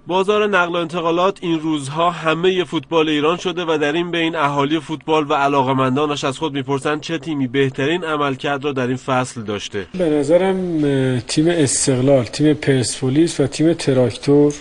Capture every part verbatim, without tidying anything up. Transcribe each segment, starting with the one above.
بازار نقل و انتقالات این روزها همه فوتبال ایران شده و در این بین اهالی فوتبال و علاقه‌مندانش از خود میپرسند چه تیمی بهترین عملکرد را در این فصل داشته. به نظرم تیم استقلال، تیم پرسپولیس و تیم تراکتور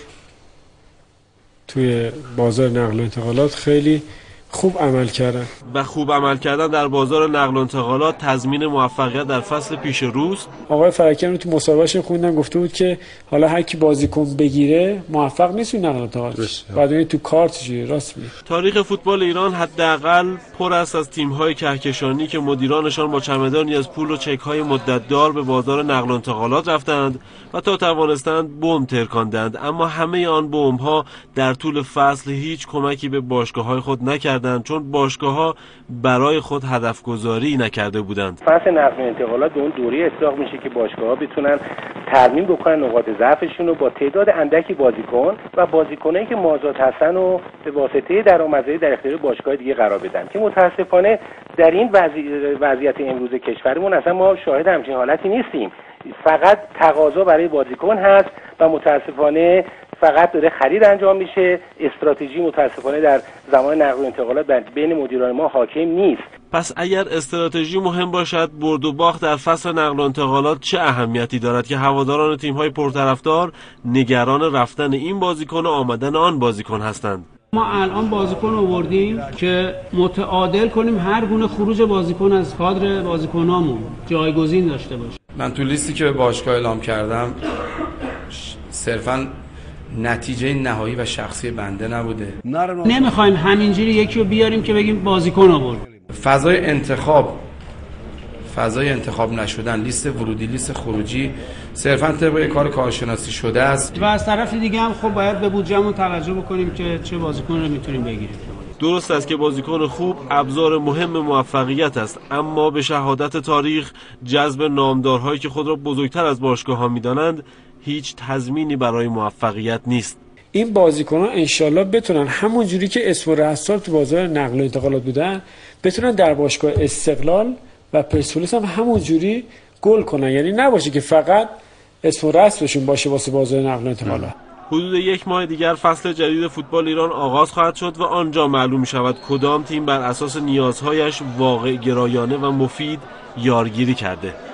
توی بازار نقل و انتقالات خیلی خوب عمل کردن و خوب عمل کردن در بازار نقل و انتقالات تضمین موفقیت در فصل پیش روست. آقای فرکیان تو مسابقهش خوندن گفته بود که حالا هر کی بازیکن بگیره موفق نیست نقل و انتقالات، بعد تو کارت چیه. راست میگه. تاریخ فوتبال ایران حداقل پر است از تیم‌های کهکشانی که مدیرانشان با چمدانی از پول و چک‌های مدت‌دار به بازار نقل و انتقالات رفتند و تا توانستند بمب ترکاندند، اما همه آن بمب‌ها در طول فصل هیچ کمکی به باشگاه‌های خود نکردند، چون باشگاه‌ها برای خود هدف گذاری نکرده بودند. فصل نقل و انتقالات به اون دوره اطلاق میشه که باشگاه‌ها بتونن ترمیم بکنن نقاط ضعفشون رو با تعداد اندکی بازیکن و بازیکنایی که مازاد هستن و به واسطه درآمدزایی در اختیار باشگاه دیگه قرار بدن، که متاسفانه در این وضعی... وضعیت امروز کشورمون اصلا ما شاهد همچین حالتی نیستیم. فقط تقاضا برای بازیکن هست و متاسفانه فقط داره خرید انجام میشه. استراتژی متاسفانه در زمان نقل و انتقالات بین مدیران ما حاکم نیست. پس اگر استراتژی مهم باشد، برد و باخت در فصل نقل و انتقالات چه اهمیتی دارد که هواداران تیم‌های پرطرفدار نگران رفتن این بازیکن و آمدن آن بازیکن هستند؟ ما الان بازیکن آوردیم که متعادل کنیم هر گونه خروج بازیکن از کادر بازیکنامون جایگزین داشته باشه. من تو لیستی که به باشگاه اعلام کردم صرفاً نتیجه نهایی و شخصی بنده نبوده. نمیخوایم همینجوری یکی رو بیاریم که بگیم بازیکن آورد. فضای انتخاب فضای انتخاب نشدن، لیست ورودی، لیست خروجی صرفاً طبق کار کارشناسی شده است. و از طرف دیگه هم خب باید به بودجه‌مون توجه بکنیم که چه بازیکن رو میتونیم بگیریم. درست است که بازیکن خوب ابزار مهم موفقیت است، اما به شهادت تاریخ جذب نامدارهایی که خود را بزرگتر از باشگاه‌ها می‌دانند هیچ تضمینی برای موفقیت نیست. این بازیکنان انشالله بتونن همون جوری که اسم و رسال تو بازار نقل و انتقالات بودن بتونن در باشگاه استقلال و پرسپولیس هم همون جوری گل کنن، یعنی نباشه که فقط اسم و رسمشون باشه واسه بازار نقل و انتقالات. حدود یک ماه دیگر فصل جدید فوتبال ایران آغاز خواهد شد و آنجا معلوم می شود کدام تیم بر اساس نیازهایش واقع گرایانه و مفید یارگیری کرده.